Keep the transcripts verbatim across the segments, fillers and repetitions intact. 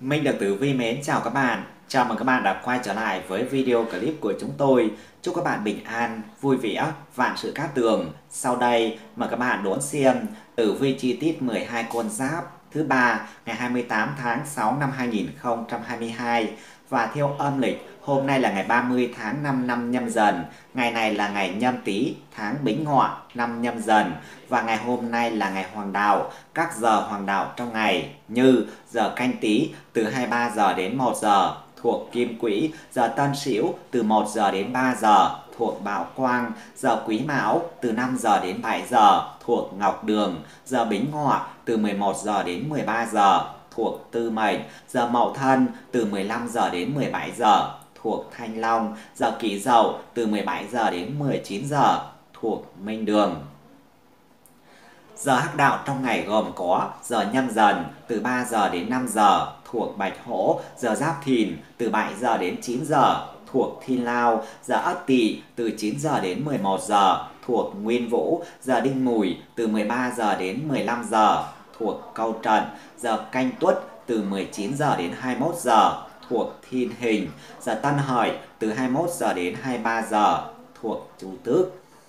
Minh được Tử Vi mến chào các bạn. Chào mừng các bạn đã quay trở lại với video clip của chúng tôi. Chúc các bạn bình an, vui vẻ, vạn sự cát tường. Sau đây mời các bạn đón xem Tử Vi chi tiết mười hai con giáp thứ ba ngày hai mươi tám tháng sáu năm hai nghìn không trăm hai mươi hai. Và theo âm lịch, hôm nay là ngày ba mươi tháng năm năm Nhâm Dần. Ngày này là ngày Nhâm Tý, tháng Bính Ngọ, năm Nhâm Dần. Và ngày hôm nay là ngày Hoàng Đạo. Các giờ Hoàng Đạo trong ngày như giờ Canh Tý từ hai mươi ba giờ đến một giờ thuộc Kim Quỹ, giờ Tân Sửu từ một giờ đến ba giờ thuộc Bảo Quang, giờ Quý Mão từ năm giờ đến bảy giờ thuộc Ngọc Đường, giờ Bính Ngọ từ mười một giờ đến mười ba giờ thuộc Tư Mệnh, giờ Mậu Thân từ mười lăm giờ đến mười bảy giờ thuộc Thanh Long, giờ Kỷ Dậu từ mười bảy giờ đến mười chín giờ thuộc Minh Đường. Giờ hắc đạo trong ngày gồm có giờ Nhâm Dần từ ba giờ đến năm giờ thuộc Bạch Hổ, giờ Giáp Thìn từ bảy giờ đến chín giờ thuộc Thiên Lao, giờ Ất Tỵ từ chín giờ đến mười một giờ thuộc Nguyên Vũ, giờ Đinh Mùi từ mười ba giờ đến mười lăm giờ thuộc Câu Trận, giờ Canh Tuất từ mười chín giờ đến hai mươi mốt giờ thuộc Thiên Hình, giờ Tân Hợi từ hai mươi mốt giờ đến hai mươi ba giờ thuộc Chu Tước.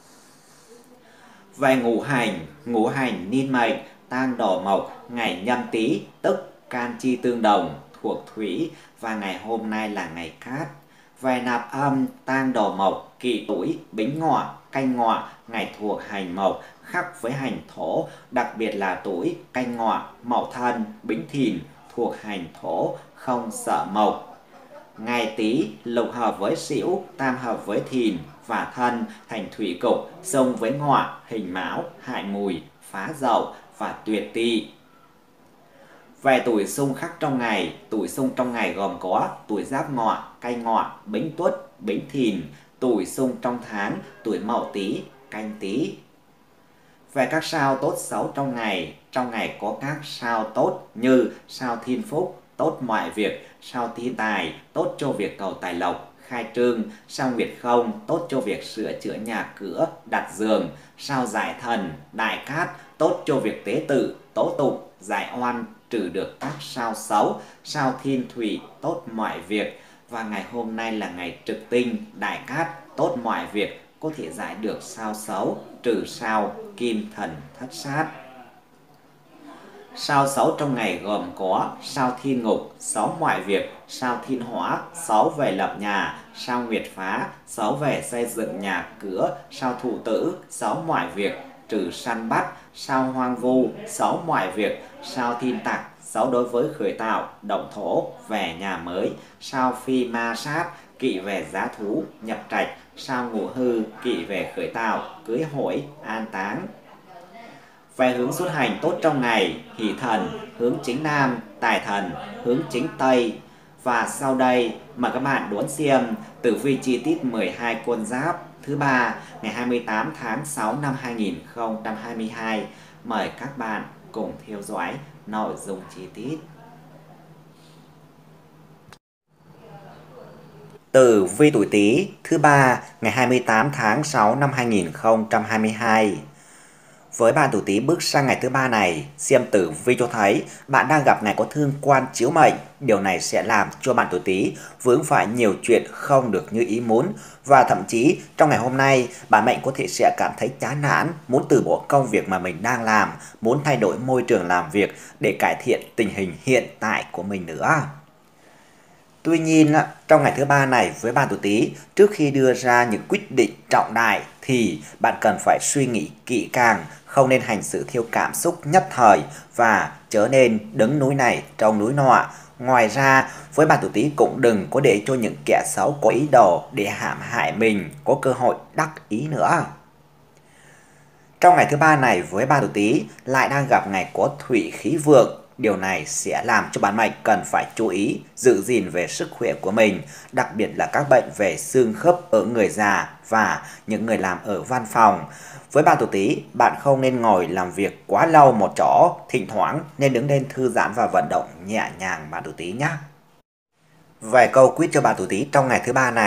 Về ngũ hành, ngũ hành niên mệnh tang đổ mộc, ngày Nhâm Tý tức can chi tương đồng thuộc Thủy và ngày hôm nay là ngày Cát. Về nạp âm tang đổ mộc, Kỷ Tuổi, Bính Ngọ, Canh Ngọ, ngày thuộc hành mộc khắc với hành thổ, đặc biệt là Tuổi, Canh Ngọ, Mậu Thân, Bính Thìn thuộc hành thổ, không sợ mộc. Ngày Tý lục hợp với Sửu, tam hợp với Thìn và Thân thành thủy cục, xung với Ngọ, hình Mão, hại Mùi, phá Dậu và tuyệt Tỵ. Về tuổi xung khắc trong ngày, tuổi xung trong ngày gồm có tuổi Giáp Ngọ, Canh Ngọ, Bính Tuất, Bính Thìn, tuổi xung trong tháng, tuổi Mậu Tý, Canh Tý. Về các sao tốt xấu trong ngày, trong ngày có các sao tốt như sao Thiên Phúc, tốt mọi việc, sao Thiên Tài, tốt cho việc cầu tài lộc, khai trương, sao Nguyệt Không, tốt cho việc sửa chữa nhà cửa, đặt giường, sao Giải Thần, Đại Cát, tốt cho việc tế tự, tố tụng, giải oan, trừ được các sao xấu, sao Thiên Thủy, tốt mọi việc. Và ngày hôm nay là ngày Trực Tinh, Đại Cát, tốt mọi việc, có thể giải được sao xấu, trừ sao Kim Thần Thất Sát. Sao xấu trong ngày gồm có sao Thiên Ngục, xấu mọi việc, sao Thiên Hỏa, xấu về lập nhà, sao Nguyệt Phá, xấu về xây dựng nhà cửa, sao Thụ Tử, xấu mọi việc, trừ săn bắt, sao Hoang Vu, xấu mọi việc, sao Thiên Tặc, xấu đối với khởi tạo, động thổ, về nhà mới, sao Phi Ma Sát, kỵ về giá thú, nhập trạch, sao Ngũ Hư, kỵ về khởi tạo, cưới hỏi, an táng. Về hướng xuất hành tốt trong ngày, Hỷ Thần, hướng chính Nam, Tài Thần, hướng chính Tây. Và sau đây mời các bạn đón xem tử vi chi tiết mười hai con giáp thứ ba ngày hai mươi tám tháng sáu năm hai nghìn không trăm hai mươi hai. Mời các bạn cùng theo dõi nội dung chi tiết. Tử vi tuổi Tý thứ ba ngày hai mươi tám tháng sáu năm hai nghìn không trăm hai mươi hai. Với bạn tuổi Tý bước sang ngày thứ ba này, xem tử vi cho thấy bạn đang gặp ngày có thương quan chiếu mệnh. Điều này sẽ làm cho bạn tuổi Tý vướng phải nhiều chuyện không được như ý muốn. Và thậm chí trong ngày hôm nay, bạn mệnh có thể sẽ cảm thấy chán nản, muốn từ bỏ công việc mà mình đang làm, muốn thay đổi môi trường làm việc để cải thiện tình hình hiện tại của mình nữa. Tuy nhiên, trong ngày thứ ba này với bạn tuổi Tý, trước khi đưa ra những quyết định trọng đại thì bạn cần phải suy nghĩ kỹ càng, không nên hành xử theo cảm xúc nhất thời và trở nên đứng núi này trông núi nọ. Ngoài ra, với bạn tuổi Tý cũng đừng có để cho những kẻ xấu có ý đồ để hãm hại mình có cơ hội đắc ý nữa. Trong ngày thứ ba này với bạn tuổi Tý lại đang gặp ngày có thủy khí vượng. Điều này sẽ làm cho bạn mệnh cần phải chú ý, giữ gìn về sức khỏe của mình, đặc biệt là các bệnh về xương khớp ở người già và những người làm ở văn phòng. Với bạn tuổi Tý, bạn không nên ngồi làm việc quá lâu một chỗ, thỉnh thoảng nên đứng lên thư giãn và vận động nhẹ nhàng bạn tuổi Tý nhé. Về câu quyết cho bạn tuổi Tý trong ngày thứ ba này,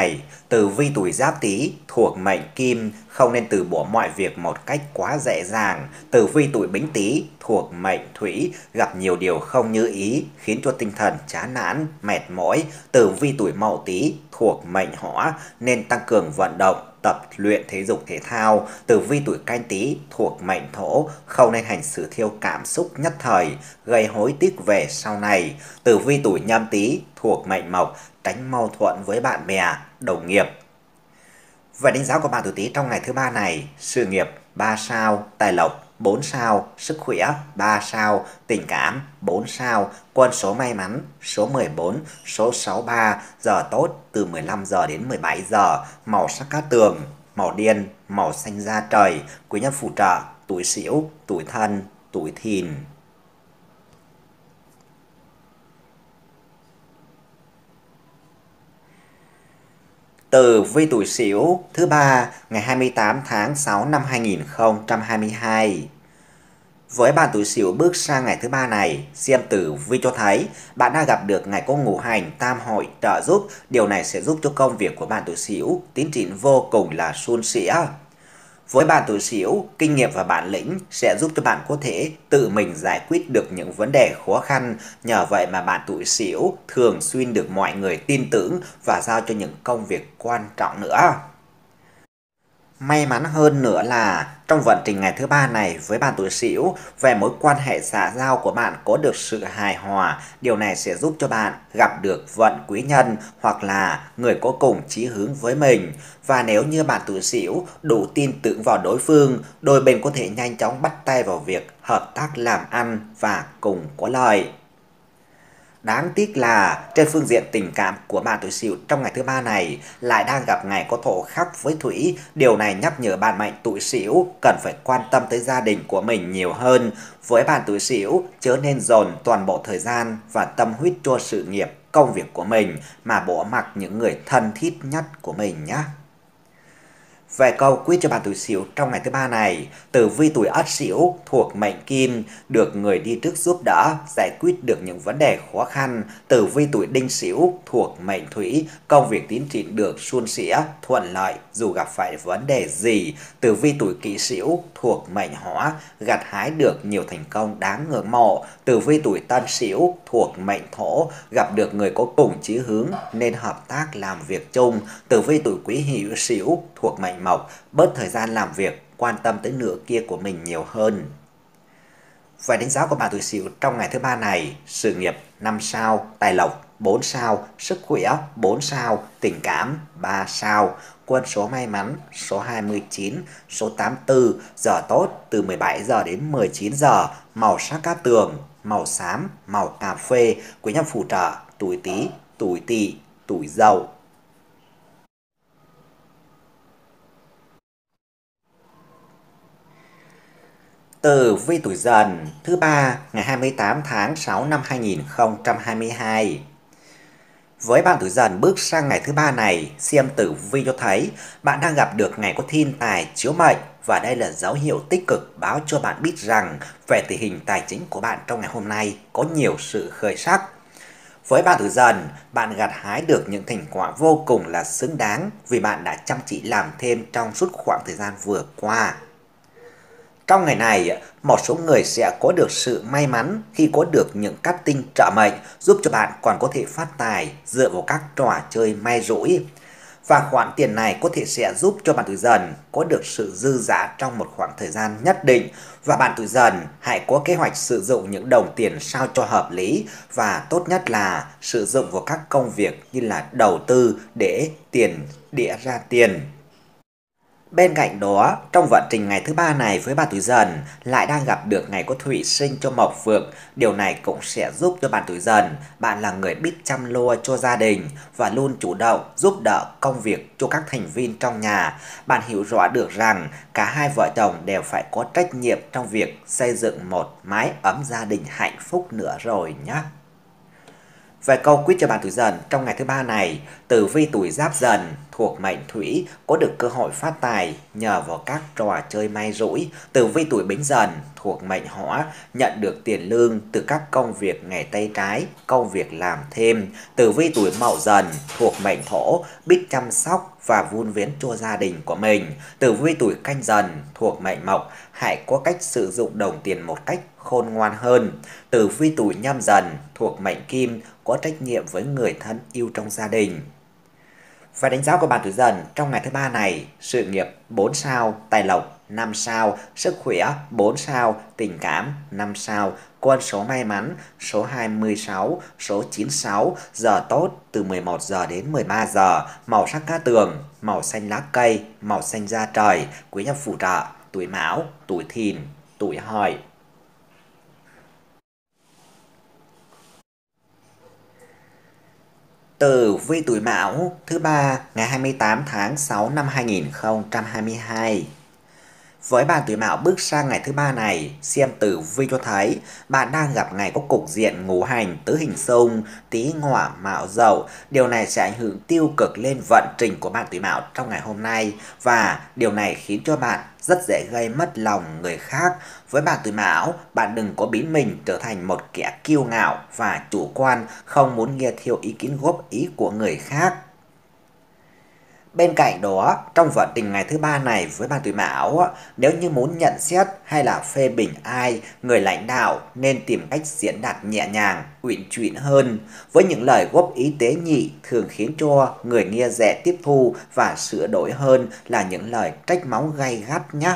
tử vi tuổi Giáp Tý thuộc mệnh Kim, không nên từ bỏ mọi việc một cách quá dễ dàng. Tử vi tuổi Bính Tý thuộc mệnh Thủy, gặp nhiều điều không như ý, khiến cho tinh thần chán nản, mệt mỏi. Tử vi tuổi Mậu Tý thuộc mệnh Hỏa, nên tăng cường vận động, tập luyện thể dục thể thao. Tử vi tuổi Canh Tý thuộc mệnh Thổ, không nên hành xử theo cảm xúc nhất thời, gây hối tiếc về sau này. Tử vi tuổi Nhâm Tý thuộc mệnh Mộc, tránh mâu thuẫn với bạn bè, đồng nghiệp. Về đánh giá của bạn tuổi Tý trong ngày thứ ba này: sự nghiệp ba sao, tài lộc bốn sao, sức khỏe ba sao, tình cảm bốn sao, quân số may mắn số mười bốn, số sáu mươi ba, giờ tốt từ mười lăm giờ đến mười bảy giờ, màu sắc cát tường, màu đen, màu xanh da trời, quý nhân phù trợ tuổi Sửu, tuổi Thân, tuổi Thìn. Tử vi tuổi Sửu thứ ba ngày hai mươi tám tháng sáu năm hai nghìn không trăm hai mươi hai. Với bạn tuổi Sửu bước sang ngày thứ ba này, xem tử vi cho thấy bạn đang gặp được ngày có ngũ hành tam hội trợ giúp. Điều này sẽ giúp cho công việc của bạn tuổi Sửu tiến triển vô cùng là suôn sẻ. Với bạn tuổi Sửu, kinh nghiệm và bản lĩnh sẽ giúp cho bạn có thể tự mình giải quyết được những vấn đề khó khăn. Nhờ vậy mà bạn tuổi Sửu thường xuyên được mọi người tin tưởng và giao cho những công việc quan trọng nữa. May mắn hơn nữa là trong vận trình ngày thứ ba này với bạn tuổi Sửu, về mối quan hệ xã giao của bạn có được sự hài hòa. Điều này sẽ giúp cho bạn gặp được vận quý nhân hoặc là người có cùng chí hướng với mình. Và nếu như bạn tuổi Sửu đủ tin tưởng vào đối phương, đôi bên có thể nhanh chóng bắt tay vào việc hợp tác làm ăn và cùng có lợi. Đáng tiếc là trên phương diện tình cảm của bạn tuổi Sửu trong ngày thứ ba này lại đang gặp ngày có thổ khắc với Thủy. Điều này nhắc nhở bạn mệnh tuổi Sửu cần phải quan tâm tới gia đình của mình nhiều hơn. Với bạn tuổi Sửu, chớ nên dồn toàn bộ thời gian và tâm huyết cho sự nghiệp, công việc của mình mà bỏ mặc những người thân thiết nhất của mình nhé. Về câu quyết cho bạn tuổi Sửu trong ngày thứ ba này: tử vi tuổi Ất Sửu thuộc mệnh Kim, được người đi trước giúp đỡ, giải quyết được những vấn đề khó khăn. Tử vi tuổi Đinh Sửu thuộc mệnh Thủy, công việc tiến triển được suôn sẻ, thuận lợi dù gặp phải vấn đề gì. Tử vi tuổi Kỷ Sửu thuộc mệnh Hỏa, gặt hái được nhiều thành công đáng ngưỡng mộ. Tử vi tuổi Tân Sửu thuộc mệnh Thổ, gặp được người có cùng chí hướng nên hợp tác làm việc chung. Tử vi tuổi Quý Hỷ Sửu thuộc mệnh Mộc, bớt thời gian làm việc, quan tâm tới nửa kia của mình nhiều hơn. Về đánh giá của bạn tuổi Sửu trong ngày thứ ba này: sự nghiệp năm sao, tài lộc bốn sao, sức khỏe bốn sao, tình cảm ba sao, quân số may mắn số hai mươi chín, số tám mươi tư, giờ tốt từ mười bảy giờ đến mười chín giờ, màu sắc cát tường, màu xám, màu cà phê, quý nhân phù trợ tuổi Tý, tuổi Tỵ, tuổi Dậu. Tử vi tuổi Dần thứ ba ngày hai mươi tám tháng sáu năm hai nghìn không trăm hai mươi hai. Với bạn tuổi Dần bước sang ngày thứ ba này, xem tử vi cho thấy bạn đang gặp được ngày có thiên tài chiếu mệnh, và đây là dấu hiệu tích cực báo cho bạn biết rằng về tình hình tài chính của bạn trong ngày hôm nay có nhiều sự khởi sắc. Với bạn tuổi Dần, bạn gặt hái được những thành quả vô cùng là xứng đáng vì bạn đã chăm chỉ làm thêm trong suốt khoảng thời gian vừa qua. Trong ngày này, một số người sẽ có được sự may mắn khi có được những cát tinh trợ mệnh giúp cho bạn còn có thể phát tài dựa vào các trò chơi may rủi. Và khoản tiền này có thể sẽ giúp cho bạn tuổi Dần có được sự dư dả trong một khoảng thời gian nhất định. Và bạn tuổi Dần hãy có kế hoạch sử dụng những đồng tiền sao cho hợp lý, và tốt nhất là sử dụng vào các công việc như là đầu tư để tiền đĩa ra tiền. Bên cạnh đó, trong vận trình ngày thứ ba này với bạn tuổi Dần lại đang gặp được ngày có Thủy sinh cho Mộc Phượng. Điều này cũng sẽ giúp cho bạn tuổi Dần, bạn là người biết chăm lo cho gia đình và luôn chủ động giúp đỡ công việc cho các thành viên trong nhà. Bạn hiểu rõ được rằng cả hai vợ chồng đều phải có trách nhiệm trong việc xây dựng một mái ấm gia đình hạnh phúc nữa rồi nhé. Về câu quyết cho bạn tuổi Dần trong ngày thứ ba này: tử vi tuổi Giáp Dần thuộc mệnh Thủy, có được cơ hội phát tài nhờ vào các trò chơi may rủi. Tử vi tuổi Bính Dần thuộc mệnh Hỏa, nhận được tiền lương từ các công việc nghề tay trái, công việc làm thêm. Tử vi tuổi Mậu Dần thuộc mệnh Thổ, biết chăm sóc và vun vén cho gia đình của mình. Tử vi tuổi Canh Dần thuộc mệnh Mộc, hãy có cách sử dụng đồng tiền một cách khôn ngoan hơn. Tử vi tuổi Nhâm Dần thuộc mệnh Kim, có trách nhiệm với người thân yêu trong gia đình. Và đánh giá của bạn tuổi Dần trong ngày thứ ba này: sự nghiệp bốn sao, tài lộc năm sao, sức khỏe bốn sao, tình cảm năm sao, con số may mắn số hai mươi sáu, số chín mươi sáu, giờ tốt từ mười một giờ đến mười ba giờ, màu sắc cát tường, màu xanh lá cây, màu xanh da trời, quý nhân phù trợ tuổi Mão, tuổi Thìn, tuổi Hợi. Tử vi tuổi Mão thứ ba ngày hai mươi tám tháng sáu năm hai nghìn không trăm hai mươi hai. Với bạn tuổi Mão bước sang ngày thứ ba này, xem tử vi cho thấy bạn đang gặp ngày có cục diện ngũ hành tứ hình xung, Tý Ngọ Mão Dậu. Điều này sẽ ảnh hưởng tiêu cực lên vận trình của bạn tuổi Mão trong ngày hôm nay, và điều này khiến cho bạn rất dễ gây mất lòng người khác. Với bạn tuổi Mão, bạn đừng có biến mình trở thành một kẻ kiêu ngạo và chủ quan, không muốn nghe theo ý kiến góp ý của người khác. Bên cạnh đó, trong vận trình ngày thứ ba này với bạn tuổi Mão, nếu như muốn nhận xét hay là phê bình ai, người lãnh đạo nên tìm cách diễn đạt nhẹ nhàng, uyển chuyển hơn. Với những lời góp ý tế nhị thường khiến cho người nghe dễ tiếp thu và sửa đổi hơn là những lời trách móc gay gắt nhé.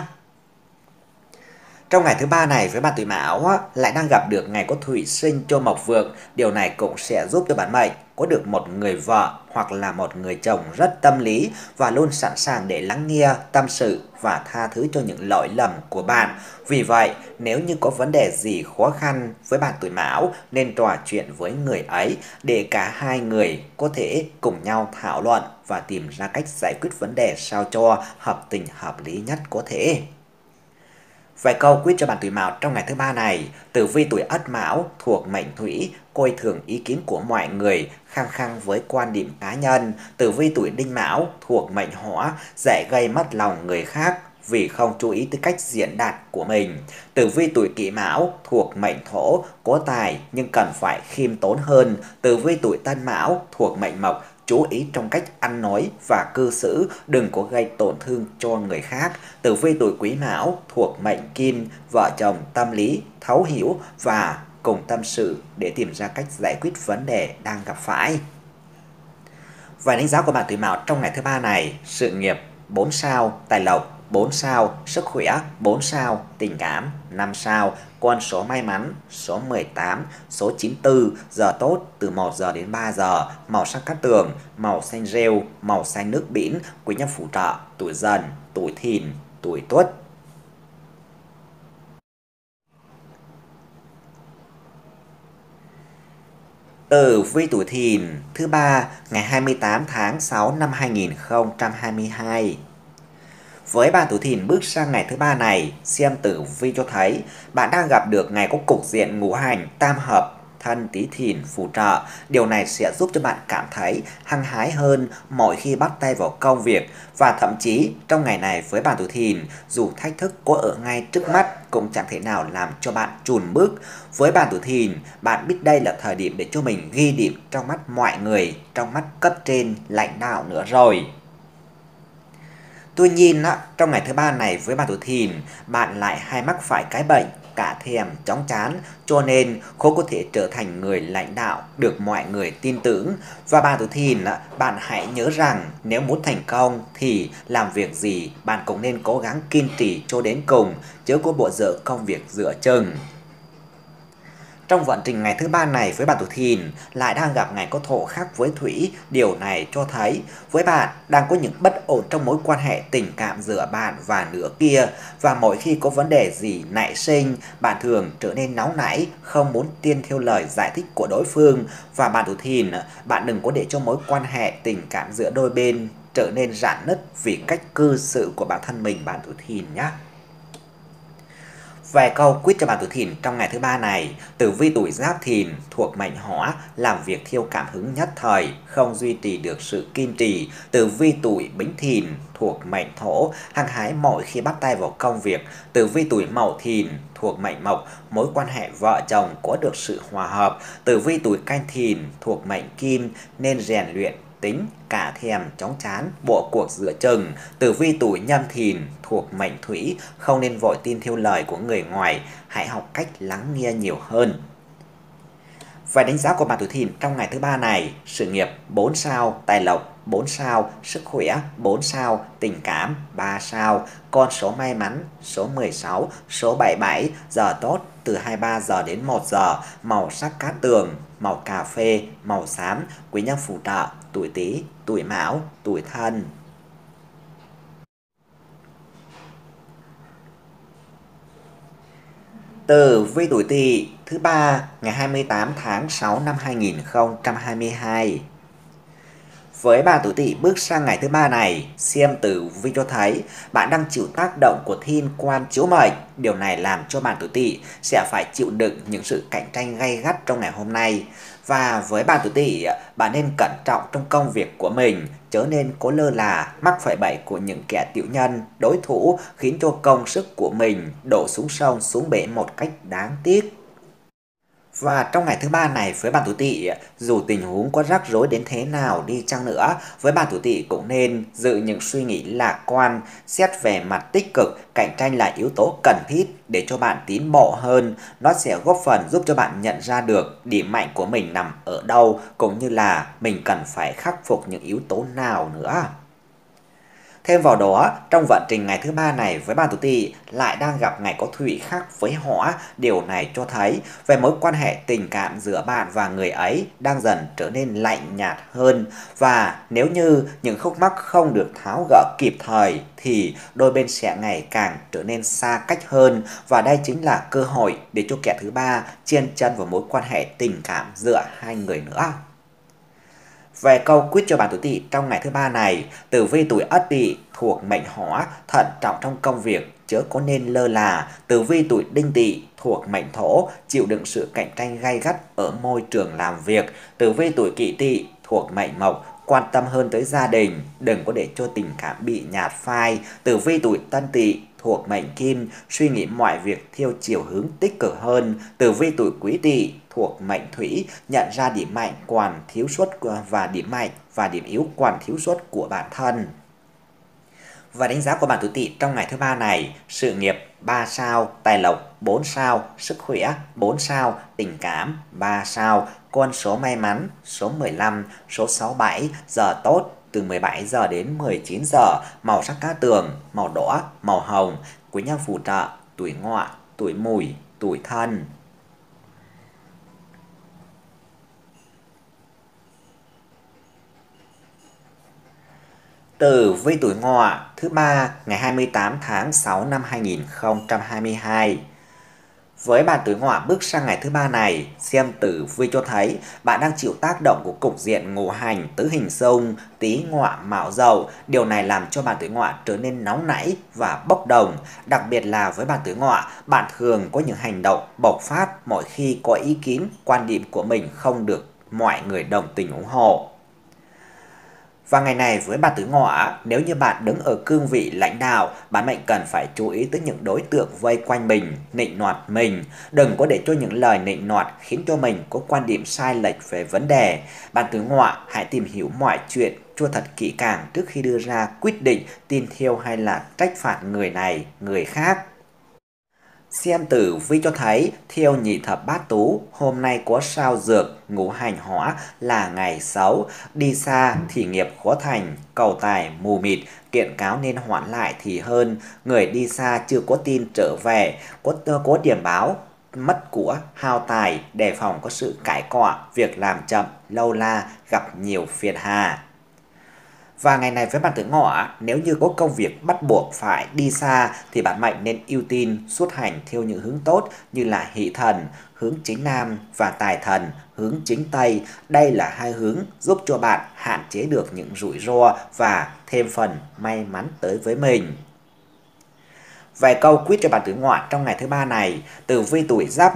Trong ngày thứ ba này với bạn tuổi Mão lại đang gặp được ngày có thủy sinh cho mộc vượng. Điều này cũng sẽ giúp cho bạn mệnh có được một người vợ hoặc là một người chồng rất tâm lý và luôn sẵn sàng để lắng nghe, tâm sự và tha thứ cho những lỗi lầm của bạn. Vì vậy, nếu như có vấn đề gì khó khăn với bạn tuổi Mão nên trò chuyện với người ấy để cả hai người có thể cùng nhau thảo luận và tìm ra cách giải quyết vấn đề sao cho hợp tình hợp lý nhất có thể. Vài câu quyết cho bạn tuổi Mão trong ngày thứ ba này: tử vi tuổi Ất Mão thuộc mệnh Thủy, coi thường ý kiến của mọi người, khăng khăng với quan điểm cá nhân. Tử vi tuổi Đinh Mão thuộc mệnh Hỏa, dễ gây mất lòng người khác vì không chú ý tới cách diễn đạt của mình. Tử vi tuổi Kỷ Mão thuộc mệnh Thổ, có tài nhưng cần phải khiêm tốn hơn. Tử vi tuổi Tân Mão thuộc mệnh Mộc, chú ý trong cách ăn nói và cư xử, đừng có gây tổn thương cho người khác. Tử vi tuổi Quý Mão thuộc mệnh Kim, vợ chồng tâm lý, thấu hiểu và cùng tâm sự để tìm ra cách giải quyết vấn đề đang gặp phải. Và đánh giá của bạn tuổi Mão trong ngày thứ ba này: sự nghiệp bốn sao, tài lộc bốn sao, sức khỏe bốn sao, tình cảm năm sao, con số may mắn số mười tám, số chín mươi tư, giờ tốt từ một giờ đến ba giờ, màu sắc cát tường, màu xanh rêu, màu xanh nước biển, quý nhân phù trợ tuổi Dần, tuổi Thìn, tuổi Tuất. Tử vi tuổi Thìn thứ ba ngày hai mươi tám tháng sáu năm hai nghìn không trăm hai mươi hai. Với bạn tuổi Thìn bước sang ngày thứ ba này, xem tử vi cho thấy bạn đang gặp được ngày có cục diện ngũ hành tam hợp Thân Tý Thìn phù trợ. Điều này sẽ giúp cho bạn cảm thấy hăng hái hơn mỗi khi bắt tay vào công việc, và thậm chí trong ngày này với bạn tuổi Thìn, dù thách thức có ở ngay trước mắt cũng chẳng thể nào làm cho bạn chùn bước. Với bạn tuổi Thìn, bạn biết đây là thời điểm để cho mình ghi điểm trong mắt mọi người, trong mắt cấp trên, lãnh đạo nữa rồi. Tuy nhiên, trong ngày thứ ba này với bạn tuổi Thìn, bạn lại hay mắc phải cái bệnh cả thèm chóng chán, cho nên khó có thể trở thành người lãnh đạo được mọi người tin tưởng. Và bạn tuổi Thìn, bạn hãy nhớ rằng nếu muốn thành công thì làm việc gì bạn cũng nên cố gắng kiên trì cho đến cùng, chứ có bỏ dở công việc giữa chừng. Trong vận trình ngày thứ ba này với bạn tuổi Thìn lại đang gặp ngày có thổ khắc với Thủy. Điều này cho thấy với bạn đang có những bất ổn trong mối quan hệ tình cảm giữa bạn và nửa kia, và mỗi khi có vấn đề gì nảy sinh, bạn thường trở nên nóng nảy, không muốn tin theo lời giải thích của đối phương. Và bạn tuổi Thìn, bạn đừng có để cho mối quan hệ tình cảm giữa đôi bên trở nên rạn nứt vì cách cư xử của bản thân mình, bạn tuổi Thìn nhé. Vài câu quyết cho bạn tuổi Thìn trong ngày thứ ba này: tử vi tuổi Giáp Thìn thuộc mệnh Hỏa, làm việc theo cảm hứng nhất thời, không duy trì được sự kiên trì. Tử vi tuổi Bính Thìn thuộc mệnh Thổ, hăng hái mỗi khi bắt tay vào công việc. Tử vi tuổi Mậu Thìn thuộc mệnh Mộc, mối quan hệ vợ chồng có được sự hòa hợp. Tử vi tuổi Canh Thìn thuộc mệnh Kim, nên rèn luyện tính, cả thèm, chóng chán, bỏ cuộc giữa chừng. Tử vi tuổi Nhâm Thìn thuộc mệnh Thủy, không nên vội tin theo lời của người ngoài, hãy học cách lắng nghe nhiều hơn. Về đánh giá của bạn tuổi Thìn trong ngày thứ ba này: sự nghiệp bốn sao, tài lộc bốn sao, sức khỏe bốn sao, tình cảm ba sao, con số may mắn số mười sáu, số bảy mươi bảy, giờ tốt từ hai mươi ba giờ đến một giờ, màu sắc cát tường, màu cà phê, màu xám, quý nhân phù trợ tuổi Tý, tuổi Mão, tuổi Thân. Tử vi tuổi Tỵ thứ ba ngày hai mươi tám tháng sáu năm hai nghìn không trăm hai mươi hai. Với bạn tuổi Tỵ bước sang ngày thứ ba này, xem tử vi cho thấy bạn đang chịu tác động của thiên quan chiếu mệnh. Điều này làm cho bạn tuổi Tỵ sẽ phải chịu đựng những sự cạnh tranh gay gắt trong ngày hôm nay. Và với bạn tuổi Tỵ, bạn nên cẩn trọng trong công việc của mình, chớ nên cố lơ là mắc phải bẫy của những kẻ tiểu nhân, đối thủ, khiến cho công sức của mình đổ xuống sông xuống bể một cách đáng tiếc. Và trong ngày thứ ba này với bạn tuổi Tỵ, dù tình huống có rắc rối đến thế nào đi chăng nữa, với bạn tuổi Tỵ cũng nên giữ những suy nghĩ lạc quan, xét về mặt tích cực, cạnh tranh là yếu tố cần thiết để cho bạn tiến bộ hơn. Nó sẽ góp phần giúp cho bạn nhận ra được điểm mạnh của mình nằm ở đâu, cũng như là mình cần phải khắc phục những yếu tố nào nữa. Thêm vào đó, trong vận trình ngày thứ ba này với bạn tuổi Tỵ lại đang gặp ngày có thủy khắc với hỏa. Điều này cho thấy về mối quan hệ tình cảm giữa bạn và người ấy đang dần trở nên lạnh nhạt hơn. Và nếu như những khúc mắc không được tháo gỡ kịp thời thì đôi bên sẽ ngày càng trở nên xa cách hơn. Và đây chính là cơ hội để cho kẻ thứ ba chen chân vào mối quan hệ tình cảm giữa hai người nữa. Về câu quyết cho bạn tuổi Tỵ trong ngày thứ ba này: tử vi tuổi Ất Tỵ thuộc mệnh hỏa, thận trọng trong công việc, chớ có nên lơ là. Tử vi tuổi Đinh Tỵ thuộc mệnh thổ, chịu đựng sự cạnh tranh gay gắt ở môi trường làm việc. Tử vi tuổi Kỷ Tỵ thuộc mệnh mộc, quan tâm hơn tới gia đình, đừng có để cho tình cảm bị nhạt phai. Tử vi tuổi Tân Tỵ thuộc mệnh kim, suy nghĩ mọi việc theo chiều hướng tích cực hơn. Tử vi tuổi Quý Tỵ thuộc mệnh thủy, nhận ra điểm mạnh còn thiếu sót và điểm mạnh và điểm yếu còn thiếu sót của bản thân. Và đánh giá của bạn tuổi Tỵ trong ngày thứ ba này: sự nghiệp ba sao, tài lộc bốn sao, sức khỏe bốn sao, tình cảm ba sao, con số may mắn số mười lăm, số sáu mươi bảy, giờ tốt từ mười bảy giờ đến mười chín giờ, màu sắc cát tường, màu đỏ, màu hồng, quý nhân phù trợ tuổi Ngọ, tuổi Mùi, tuổi Thân. Tử vi tuổi Ngọ thứ ba ngày hai mươi tám tháng sáu năm hai nghìn không trăm hai mươi hai. Với bạn tuổi Ngọ bước sang ngày thứ ba này, xem tử vi cho thấy bạn đang chịu tác động của cục diện ngũ hành tứ hình xung Tý Ngọ Mão Dậu. Điều này làm cho bạn tuổi Ngọ trở nên nóng nảy và bốc đồng. Đặc biệt là với bạn tuổi Ngọ, bạn thường có những hành động bộc phát mỗi khi có ý kiến, quan điểm của mình không được mọi người đồng tình ủng hộ. Và ngày này với bạn tuổi Ngọ, nếu như bạn đứng ở cương vị lãnh đạo, bạn mệnh cần phải chú ý tới những đối tượng vây quanh mình, nịnh nọt mình. Đừng có để cho những lời nịnh nọt khiến cho mình có quan điểm sai lệch về vấn đề. Bạn tuổi Ngọ hãy tìm hiểu mọi chuyện cho thật kỹ càng trước khi đưa ra quyết định tin theo hay là trách phạt người này, người khác. Xem tử vi cho thấy theo nhị thập bát tú, hôm nay có sao dược ngũ hành hỏa là ngày xấu, đi xa thì nghiệp khó thành, cầu tài mù mịt, kiện cáo nên hoãn lại thì hơn. Người đi xa chưa có tin trở về, có có điểm báo mất của, hao tài, đề phòng có sự cãi cọ, việc làm chậm, lâu la, gặp nhiều phiền hà. Và ngày này với bạn tuổi Ngọ, nếu như có công việc bắt buộc phải đi xa thì bạn mệnh nên ưu tiên xuất hành theo những hướng tốt như là hỷ thần, hướng chính nam và tài thần, hướng chính tây. Đây là hai hướng giúp cho bạn hạn chế được những rủi ro và thêm phần may mắn tới với mình. Vài câu quyết cho bạn tuổi Ngọ trong ngày thứ ba này: tử vi tuổi Giáp Ngọ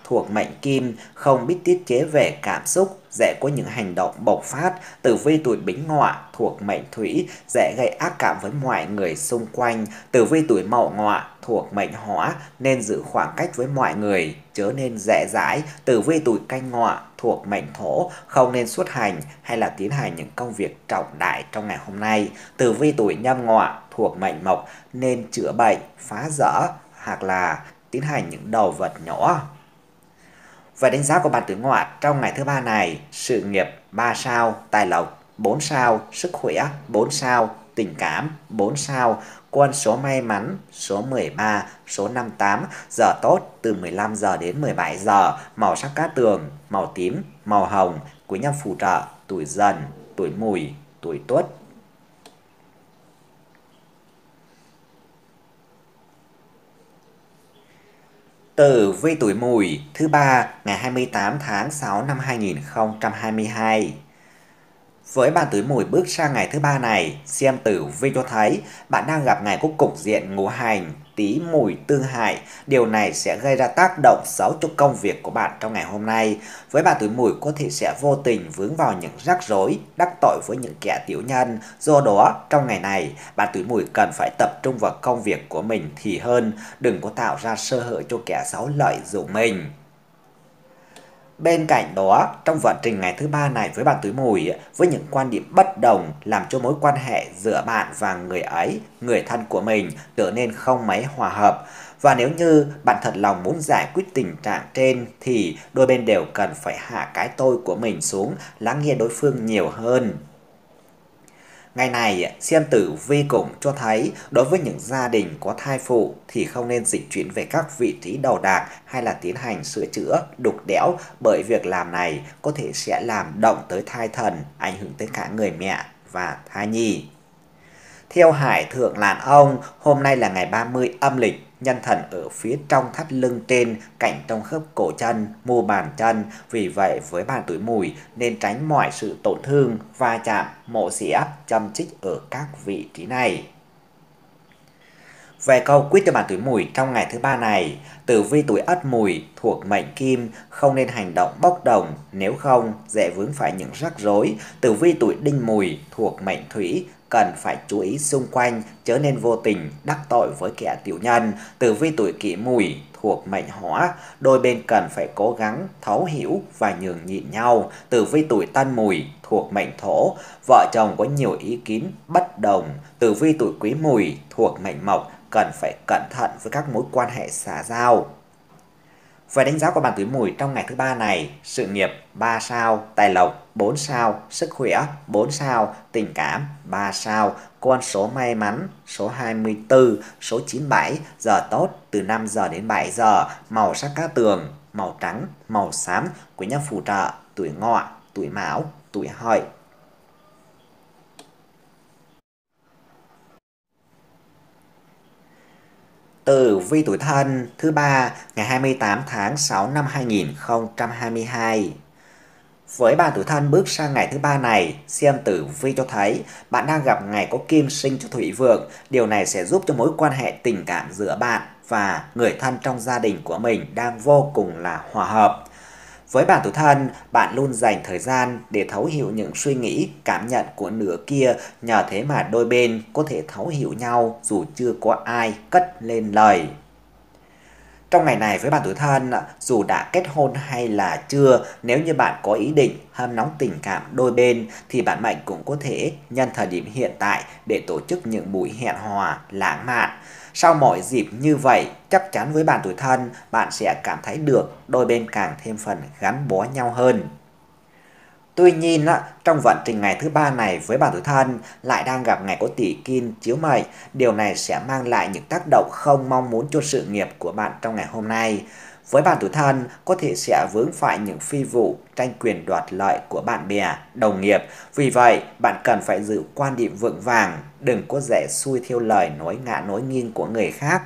thuộc mệnh Kim, không biết tiết chế về cảm xúc, dễ có những hành động bộc phát. Tử vi tuổi Bính Ngọ thuộc mệnh Thủy, dễ gây ác cảm với mọi người xung quanh. Tử vi tuổi Mậu Ngọ thuộc mệnh Hỏa, nên giữ khoảng cách với mọi người, chớ nên dễ dãi. Tử vi tuổi Canh Ngọ thuộc mệnh Thổ, không nên xuất hành hay là tiến hành những công việc trọng đại trong ngày hôm nay. Tử vi tuổi Nhâm Ngọ thuộc mệnh Mộc, nên chữa bệnh, phá dỡ hoặc là tiến hành những đồ vật nhỏ. Về đánh giá của bạn tuổi Ngọ trong ngày thứ ba này: sự nghiệp ba sao, tài lộc bốn sao, sức khỏe bốn sao, tình cảm bốn sao, con số may mắn số mười ba, số năm mươi tám, giờ tốt từ mười lăm giờ đến mười bảy giờ, màu sắc cát tường màu tím, màu hồng, quý nhân phù trợ tuổi Dần, tuổi Mùi, tuổi Tuất. Tử vi tuổi Mùi thứ ba ngày hai mươi tám tháng sáu năm hai nghìn không trăm hai mươi hai. Với bạn tuổi Mùi bước sang ngày thứ ba này, xem tử vi cho thấy bạn đang gặp ngày có cục diện ngũ hành Tý Mùi tương hại. Điều này sẽ gây ra tác động xấu cho công việc của bạn trong ngày hôm nay. Với bạn tuổi Mùi có thể sẽ vô tình vướng vào những rắc rối, đắc tội với những kẻ tiểu nhân. Do đó, trong ngày này, bạn tuổi Mùi cần phải tập trung vào công việc của mình thì hơn, đừng có tạo ra sơ hở cho kẻ xấu lợi dụng mình. Bên cạnh đó, trong vận trình ngày thứ ba này với bạn tuổi Mùi, với những quan điểm bất đồng làm cho mối quan hệ giữa bạn và người ấy, người thân của mình trở nên không mấy hòa hợp. Và nếu như bạn thật lòng muốn giải quyết tình trạng trên thì đôi bên đều cần phải hạ cái tôi của mình xuống, lắng nghe đối phương nhiều hơn. Ngày này, xem tử vi cũng cho thấy đối với những gia đình có thai phụ thì không nên dịch chuyển về các vị trí đầu đạc hay là tiến hành sửa chữa, đục đẽo, bởi việc làm này có thể sẽ làm động tới thai thần, ảnh hưởng tới cả người mẹ và thai nhi. Theo Hải Thượng Lãn Ông, hôm nay là ngày ba mươi âm lịch, nhân thần ở phía trong thắt lưng trên, cạnh trong khớp cổ chân, mu bàn chân. Vì vậy với bạn tuổi Mùi nên tránh mọi sự tổn thương, va chạm, mổ xẻ, châm chích ở các vị trí này. Về câu quyết cho bạn tuổi Mùi trong ngày thứ ba này: tử vi tuổi Ất Mùi thuộc mệnh Kim, không nên hành động bốc đồng, nếu không dễ vướng phải những rắc rối. Tử vi tuổi Đinh Mùi thuộc mệnh Thủy, cần phải chú ý xung quanh, chớ nên vô tình đắc tội với kẻ tiểu nhân. Tử vi tuổi Kỷ Mùi thuộc mệnh Hỏa, đôi bên cần phải cố gắng thấu hiểu và nhường nhịn nhau. Tử vi tuổi Tân Mùi thuộc mệnh Thổ, vợ chồng có nhiều ý kiến bất đồng. Tử vi tuổi Quý Mùi thuộc mệnh Mộc, cần phải cẩn thận với các mối quan hệ xã giao. Về đánh giá của bạn tuổi Mùi trong ngày thứ ba này: sự nghiệp ba sao, tài lộc bốn sao, sức khỏe bốn sao, tình cảm ba sao, con số may mắn số hai mươi tư, số chín mươi bảy, giờ tốt từ năm giờ đến bảy giờ, màu sắc cát tường màu trắng, màu xám, quý nhân phù trợ tuổi Ngọ, tuổi Mão, tuổi Hợi. Tử vi tuổi Thân thứ ba ngày hai mươi tám tháng sáu năm hai nghìn không trăm hai mươi hai. Với bạn tuổi Thân bước sang ngày thứ ba này, xem tử vi cho thấy bạn đang gặp ngày có kim sinh cho thủy vượng. Điều này sẽ giúp cho mối quan hệ tình cảm giữa bạn và người thân trong gia đình của mình đang vô cùng là hòa hợp. Với bạn tuổi Thân, bạn luôn dành thời gian để thấu hiểu những suy nghĩ, cảm nhận của nửa kia, nhờ thế mà đôi bên có thể thấu hiểu nhau dù chưa có ai cất lên lời. Trong ngày này với bạn tuổi Thân, dù đã kết hôn hay là chưa, nếu như bạn có ý định hâm nóng tình cảm đôi bên thì bạn mệnh cũng có thể nhân thời điểm hiện tại để tổ chức những buổi hẹn hò lãng mạn. Sau mọi dịp như vậy, chắc chắn với bạn tuổi Thân, bạn sẽ cảm thấy được đôi bên càng thêm phần gắn bó nhau hơn. Tuy nhiên, trong vận trình ngày thứ ba này với bạn tuổi Thân lại đang gặp ngày có tỷ kim chiếu mệnh. Điều này sẽ mang lại những tác động không mong muốn cho sự nghiệp của bạn trong ngày hôm nay. Với bạn tuổi Thân, có thể sẽ vướng phải những phi vụ tranh quyền đoạt lợi của bạn bè, đồng nghiệp. Vì vậy, bạn cần phải giữ quan điểm vững vàng, đừng có dễ xuôi theo lời nói ngả nói nghiêng của người khác.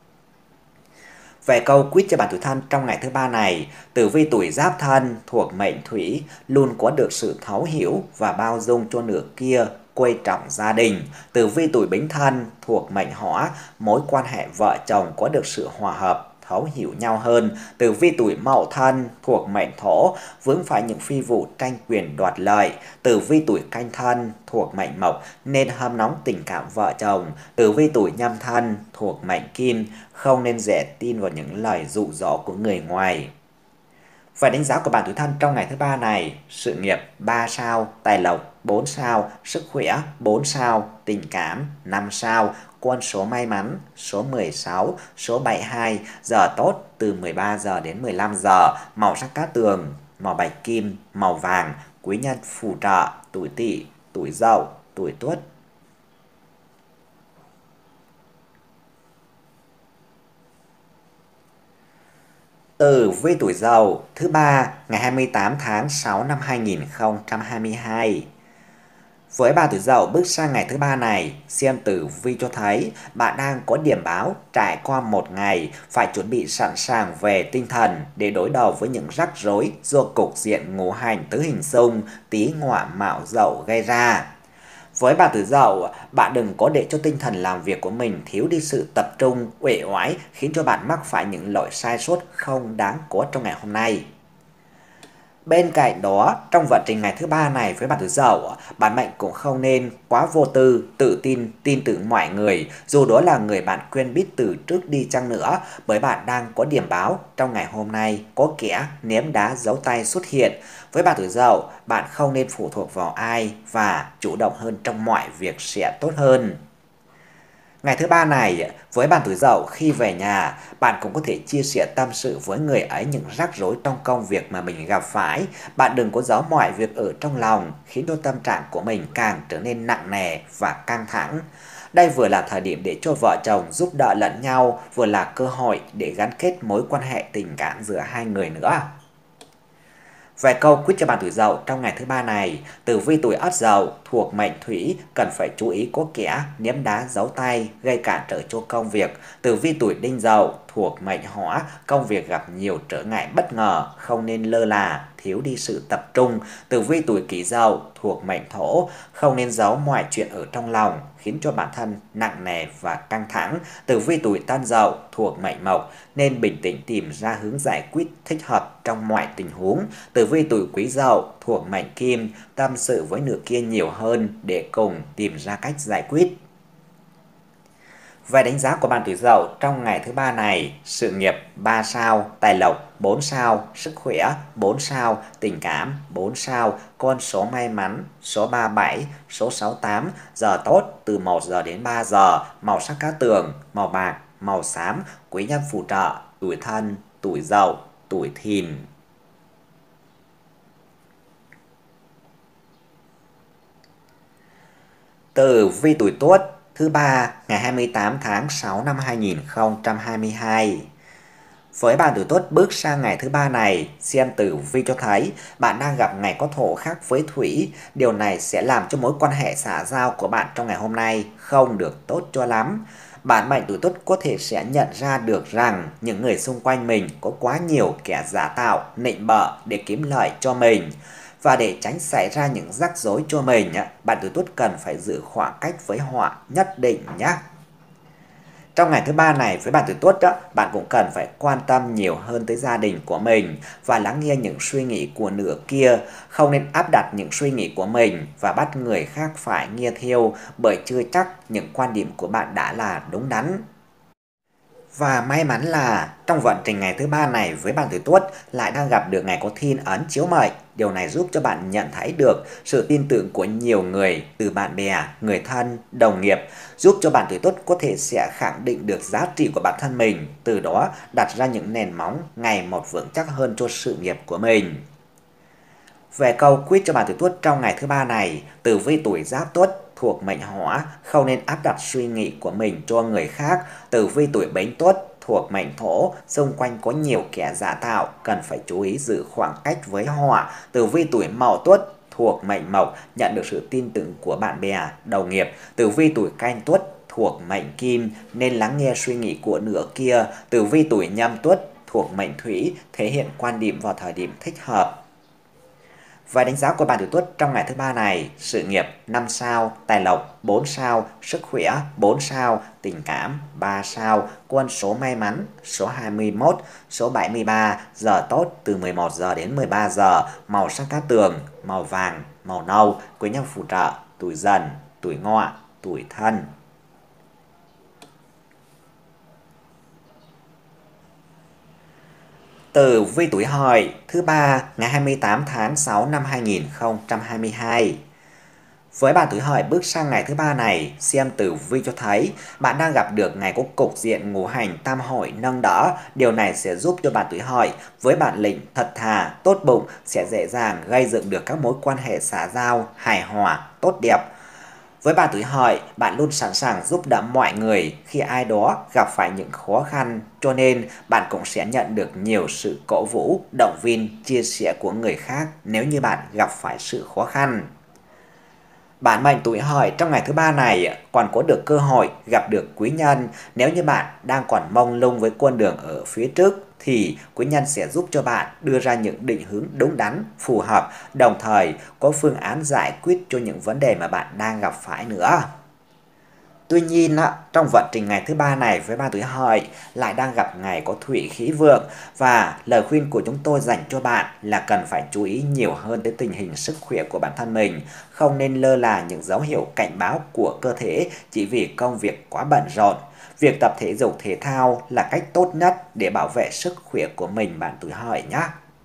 Về câu quyết cho bạn tuổi Thân trong ngày thứ ba này: tử vi tuổi Giáp Thân thuộc mệnh Thủy, luôn có được sự thấu hiểu và bao dung cho nửa kia, quan trọng gia đình. Tử vi tuổi Bính Thân thuộc mệnh Hỏa, mối quan hệ vợ chồng có được sự hòa hợp, thấu hiểu nhau hơn. Tử vi tuổi Mậu Thân thuộc mệnh Thổ, vướng phải những phi vụ tranh quyền đoạt lợi. Tử vi tuổi Canh Thân thuộc mệnh Mộc nên hâm nóng tình cảm vợ chồng. Tử vi tuổi Nhâm Thân thuộc mệnh Kim, không nên dễ tin vào những lời dụ dỗ của người ngoài. Và đánh giá của bạn tuổi Thân trong ngày thứ ba này: sự nghiệp ba sao, tài lộc bốn sao, sức khỏe bốn sao, tình cảm năm sao, quân số may mắn số mười sáu, số bảy mươi hai, giờ tốt từ mười ba giờ đến mười lăm giờ, màu sắc cát tường, màu bạch kim, màu vàng, quý nhân phù trợ tuổi Tỵ, tuổi Dậu, tuổi Tuất. Tử vi tuổi Dậu thứ ba ngày hai mươi tám tháng sáu năm hai nghìn không trăm hai mươi hai. Với bạn tuổi Dậu bước sang ngày thứ ba này, xem tử vi cho thấy bạn đang có điểm báo trải qua một ngày phải chuẩn bị sẵn sàng về tinh thần để đối đầu với những rắc rối do cục diện ngũ hành tứ hình xung Tý Ngọ Mão Dậu gây ra. Với bạn tuổi Dậu, bạn đừng có để cho tinh thần làm việc của mình thiếu đi sự tập trung, uể oải khiến cho bạn mắc phải những lỗi sai sót không đáng có trong ngày hôm nay. Bên cạnh đó, trong vận trình ngày thứ ba này với bạn tuổi Dậu, bạn mệnh cũng không nên quá vô tư, tự tin, tin tưởng mọi người, dù đó là người bạn quen biết từ trước đi chăng nữa, bởi bạn đang có điểm báo trong ngày hôm nay có kẻ ném đá giấu tay xuất hiện. Với bạn tuổi Dậu, bạn không nên phụ thuộc vào ai và chủ động hơn trong mọi việc sẽ tốt hơn. Ngày thứ ba này, với bạn tuổi Dậu khi về nhà, bạn cũng có thể chia sẻ tâm sự với người ấy những rắc rối trong công việc mà mình gặp phải. Bạn đừng có giấu mọi việc ở trong lòng, khiến cho tâm trạng của mình càng trở nên nặng nề và căng thẳng. Đây vừa là thời điểm để cho vợ chồng giúp đỡ lẫn nhau, vừa là cơ hội để gắn kết mối quan hệ tình cảm giữa hai người nữa. Về câu quyết cho bạn tuổi Dậu trong ngày thứ ba này, tử vi tuổi Ất Dậu thuộc mệnh Thủy cần phải chú ý có kẻ ném đá giấu tay gây cản trở cho công việc. Tử vi tuổi Đinh Dậu thuộc mệnh Hỏa, công việc gặp nhiều trở ngại bất ngờ, không nên lơ là, thiếu đi sự tập trung. Tử vi tuổi Kỷ Dậu thuộc mệnh Thổ, không nên giấu mọi chuyện ở trong lòng, khiến cho bản thân nặng nề và căng thẳng. Tử vi tuổi Tân Dậu thuộc mệnh Mộc, nên bình tĩnh tìm ra hướng giải quyết thích hợp trong mọi tình huống. Tử vi tuổi Quý Dậu thuộc mệnh Kim, tâm sự với nửa kia nhiều hơn để cùng tìm ra cách giải quyết. Về đánh giá của bạn tuổi Dậu trong ngày thứ ba này: sự nghiệp ba sao, tài lộc bốn sao, sức khỏe bốn sao, tình cảm bốn sao, con số may mắn số ba mươi bảy, số sáu mươi tám, giờ tốt từ một giờ đến ba giờ, màu sắc cát tường, màu bạc, màu xám, quý nhân phù trợ tuổi Thân, tuổi Dậu, tuổi Thìn. Tử vi tuổi Tuất thứ ba ngày hai mươi tám tháng sáu năm hai nghìn không trăm hai mươi hai. Với bạn tuổi Tuất bước sang ngày thứ ba này, xem tử vi cho thấy bạn đang gặp ngày có thổ khác với thủy. Điều này sẽ làm cho mối quan hệ xã giao của bạn trong ngày hôm nay không được tốt cho lắm. Bạn mệnh tuổi Tuất có thể sẽ nhận ra được rằng những người xung quanh mình có quá nhiều kẻ giả tạo, nịnh bợ để kiếm lợi cho mình. Và để tránh xảy ra những rắc rối cho mình, bạn tuổi Tuất cần phải giữ khoảng cách với họ nhất định nhé. Trong ngày thứ ba này với bạn tuổi Tuất, bạn cũng cần phải quan tâm nhiều hơn tới gia đình của mình và lắng nghe những suy nghĩ của nửa kia. Không nên áp đặt những suy nghĩ của mình và bắt người khác phải nghe theo, bởi chưa chắc những quan điểm của bạn đã là đúng đắn. Và may mắn là trong vận trình ngày thứ ba này với bạn tuổi Tuất lại đang gặp được ngày có thiên ấn chiếu mệnh. Điều này giúp cho bạn nhận thấy được sự tin tưởng của nhiều người, từ bạn bè, người thân, đồng nghiệp, giúp cho bạn tuổi Tuất có thể sẽ khẳng định được giá trị của bản thân mình, từ đó đặt ra những nền móng ngày một vững chắc hơn cho sự nghiệp của mình. Về câu quyết cho bạn tuổi Tuất trong ngày thứ ba này, tử vi tuổi Giáp Tuất thuộc mệnh Hỏa, không nên áp đặt suy nghĩ của mình cho người khác. Tử vi tuổi Bính Tuất thuộc mệnh Thổ, xung quanh có nhiều kẻ giả tạo, cần phải chú ý giữ khoảng cách với họ. Tử vi tuổi Mậu Tuất thuộc mệnh Mộc, nhận được sự tin tưởng của bạn bè, đồng nghiệp. Tử vi tuổi Canh Tuất thuộc mệnh Kim, nên lắng nghe suy nghĩ của nửa kia. Tử vi tuổi Nhâm Tuất thuộc mệnh Thủy, thể hiện quan điểm vào thời điểm thích hợp. Và đánh giá của bạn tuổi Tuất trong ngày thứ ba này: sự nghiệp năm sao, tài lộc bốn sao, sức khỏe bốn sao, tình cảm ba sao, quân số may mắn số hai mươi mốt, số bảy mươi ba, giờ tốt từ mười một giờ đến mười ba giờ, màu sắc cát tường, màu vàng, màu nâu, quý nhân phù trợ, tuổi Dần, tuổi Ngọ, tuổi Thân. Tử vi tuổi Hợi thứ ba ngày hai mươi tám tháng sáu năm hai nghìn không trăm hai mươi hai. Với bạn tuổi Hợi bước sang ngày thứ ba này, xem tử vi cho thấy bạn đang gặp được ngày có cục diện ngũ hành tam hội nâng đỡ. Điều này sẽ giúp cho bạn tuổi Hợi với bản lĩnh thật thà, tốt bụng sẽ dễ dàng gây dựng được các mối quan hệ xã giao hài hòa, tốt đẹp. Với bạn tuổi Hợi, bạn luôn sẵn sàng giúp đỡ mọi người khi ai đó gặp phải những khó khăn, cho nên bạn cũng sẽ nhận được nhiều sự cổ vũ, động viên, chia sẻ của người khác nếu như bạn gặp phải sự khó khăn. Bản mệnh tuổi Hợi trong ngày thứ ba này còn có được cơ hội gặp được quý nhân. Nếu như bạn đang còn mông lung với con đường ở phía trước thì quý nhân sẽ giúp cho bạn đưa ra những định hướng đúng đắn, phù hợp, đồng thời có phương án giải quyết cho những vấn đề mà bạn đang gặp phải nữa. Tuy nhiên, trong vận trình ngày thứ ba này với bạn tuổi Hợi lại đang gặp ngày có thủy khí vượng, và lời khuyên của chúng tôi dành cho bạn là cần phải chú ý nhiều hơn tới tình hình sức khỏe của bản thân mình, không nên lơ là những dấu hiệu cảnh báo của cơ thể chỉ vì công việc quá bận rộn. Việc tập thể dục thể thao là cách tốt nhất để bảo vệ sức khỏe của mình bạn tuổi Hợi nhé.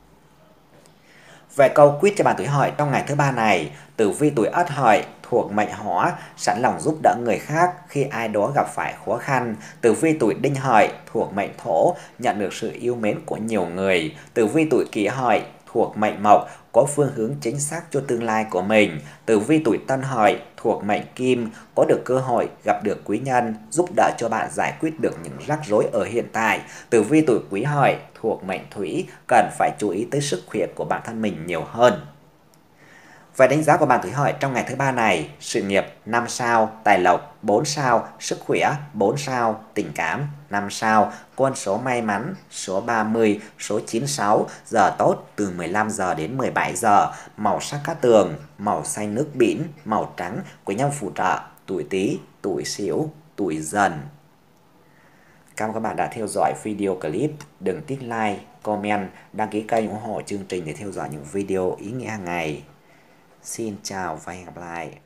Về câu quyết cho bạn tuổi Hợi trong ngày thứ ba này: tử vi tuổi Ất Hợi thuộc mệnh Hỏa, sẵn lòng giúp đỡ người khác khi ai đó gặp phải khó khăn. Tử vi tuổi Đinh Hợi thuộc mệnh Thổ, nhận được sự yêu mến của nhiều người. Tử vi tuổi Kỷ Hợi thuộc mệnh Mộc, có phương hướng chính xác cho tương lai của mình. Tử vi tuổi Tân Hợi thuộc mệnh Kim, có được cơ hội gặp được quý nhân giúp đỡ cho bạn giải quyết được những rắc rối ở hiện tại. Tử vi tuổi Quý Hợi thuộc mệnh Thủy, cần phải chú ý tới sức khỏe của bản thân mình nhiều hơn. Về đánh giá của bạn tuổi Hợi trong ngày thứ ba này: sự nghiệp năm sao, tài lộc bốn sao, sức khỏe bốn sao, tình cảm năm sao, con số may mắn số ba mươi, số chín mươi sáu, giờ tốt từ mười lăm giờ đến mười bảy giờ, màu sắc cát tường, màu xanh nước biển, màu trắng, quý nhân phù trợ, tuổi Tý, tuổi Sửu, tuổi Dần. Cảm ơn các bạn đã theo dõi video clip. Đừng tích like, comment, đăng ký kênh ủng hộ chương trình để theo dõi những video ý nghĩa hàng ngày. Xin chào và hẹn gặp lại.